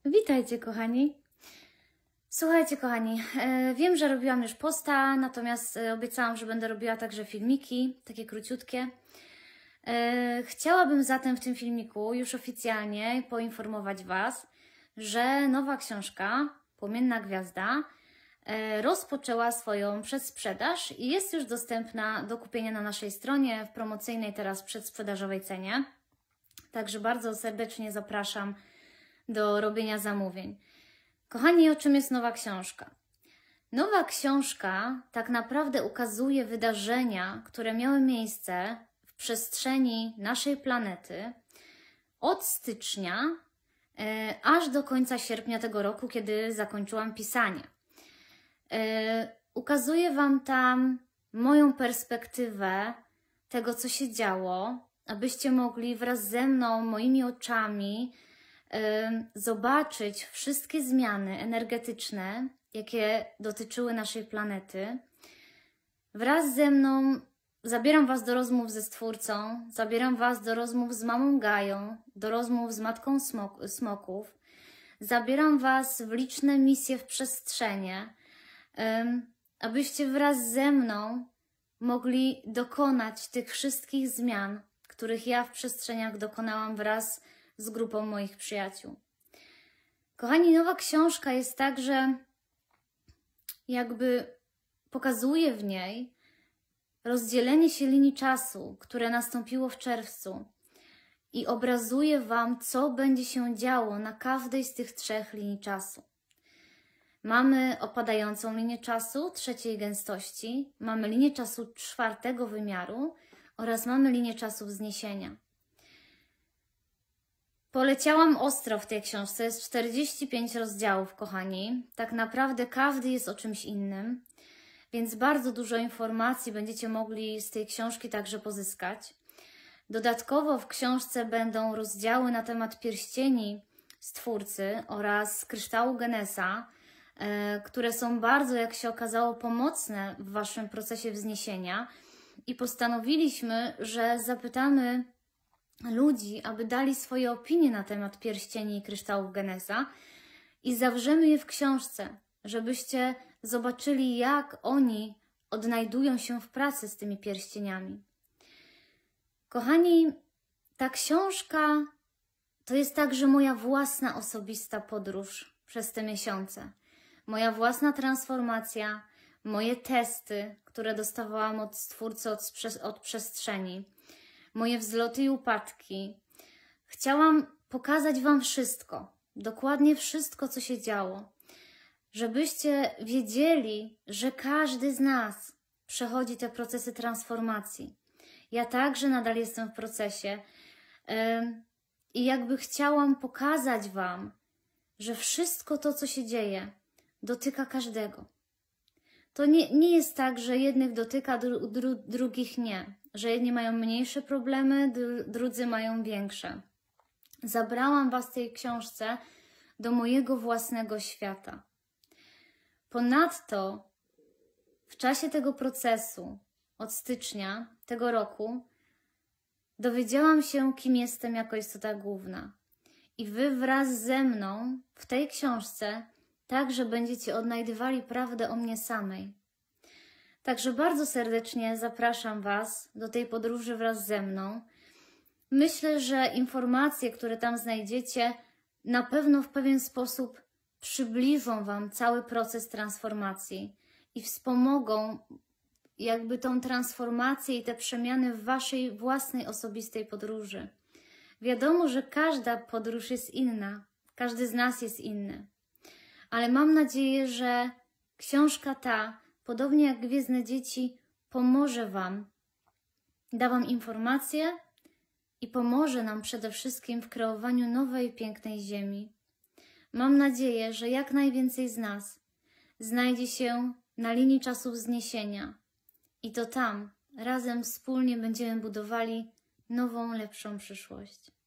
Witajcie, kochani. Słuchajcie, kochani, wiem, że robiłam już posta, natomiast obiecałam, że będę robiła także filmiki, takie króciutkie. Chciałabym zatem w tym filmiku już oficjalnie poinformować Was, że nowa książka, Płomienna Gwiazda, rozpoczęła swoją przedsprzedaż i jest już dostępna do kupienia na naszej stronie w promocyjnej teraz przedsprzedażowej cenie. Także bardzo serdecznie zapraszam do robienia zamówień. Kochani, o czym jest nowa książka? Nowa książka tak naprawdę ukazuje wydarzenia, które miały miejsce w przestrzeni naszej planety od stycznia aż do końca sierpnia tego roku, kiedy zakończyłam pisanie. Ukazuję Wam tam moją perspektywę tego, co się działo, abyście mogli wraz ze mną, moimi oczami, zobaczyć wszystkie zmiany energetyczne, jakie dotyczyły naszej planety. Wraz ze mną zabieram Was do rozmów ze Stwórcą, zabieram Was do rozmów z Mamą Gają, do rozmów z Matką Smoków, zabieram Was w liczne misje w przestrzenie, abyście wraz ze mną mogli dokonać tych wszystkich zmian, których ja w przestrzeniach dokonałam wraz z grupą moich przyjaciół. Kochani, nowa książka jest tak, że jakby pokazuje w niej rozdzielenie się linii czasu, które nastąpiło w czerwcu i obrazuje Wam, co będzie się działo na każdej z tych trzech linii czasu. Mamy opadającą linię czasu trzeciej gęstości, mamy linię czasu czwartego wymiaru oraz mamy linię czasu wzniesienia. Poleciałam ostro w tej książce, jest 45 rozdziałów, kochani. Tak naprawdę każdy jest o czymś innym, więc bardzo dużo informacji będziecie mogli z tej książki także pozyskać. Dodatkowo w książce będą rozdziały na temat pierścieni Stwórcy oraz kryształu Genesa, które są bardzo, jak się okazało, pomocne w Waszym procesie wzniesienia i postanowiliśmy, że zapytamy ludzi, aby dali swoje opinie na temat pierścieni i kryształów Genesa i zawrzemy je w książce, żebyście zobaczyli, jak oni odnajdują się w pracy z tymi pierścieniami. Kochani, ta książka to jest także moja własna osobista podróż przez te miesiące. Moja własna transformacja, moje testy, które dostawałam od Stwórcy, od przestrzeni, moje wzloty i upadki. Chciałam pokazać Wam wszystko, dokładnie wszystko, co się działo, żebyście wiedzieli, że każdy z nas przechodzi te procesy transformacji. Ja także nadal jestem w procesie i jakby chciałam pokazać Wam, że wszystko to, co się dzieje, dotyka każdego. To nie jest tak, że jednych dotyka, drugich nie. Że jedni mają mniejsze problemy, drudzy mają większe. Zabrałam Was w tej książce do mojego własnego świata. Ponadto w czasie tego procesu, od stycznia tego roku, dowiedziałam się, kim jestem jako istota główna. I Wy wraz ze mną w tej książce także będziecie odnajdywali prawdę o mnie samej. Także bardzo serdecznie zapraszam Was do tej podróży wraz ze mną. Myślę, że informacje, które tam znajdziecie, na pewno w pewien sposób przybliżą Wam cały proces transformacji i wspomogą jakby tą transformację i te przemiany w Waszej własnej osobistej podróży. Wiadomo, że każda podróż jest inna, każdy z nas jest inny, ale mam nadzieję, że książka ta, podobnie jak Gwiezdne Dzieci, pomoże Wam, da Wam informacje i pomoże nam przede wszystkim w kreowaniu nowej, pięknej Ziemi. Mam nadzieję, że jak najwięcej z nas znajdzie się na linii czasu wzniesienia i to tam razem wspólnie będziemy budowali nową, lepszą przyszłość.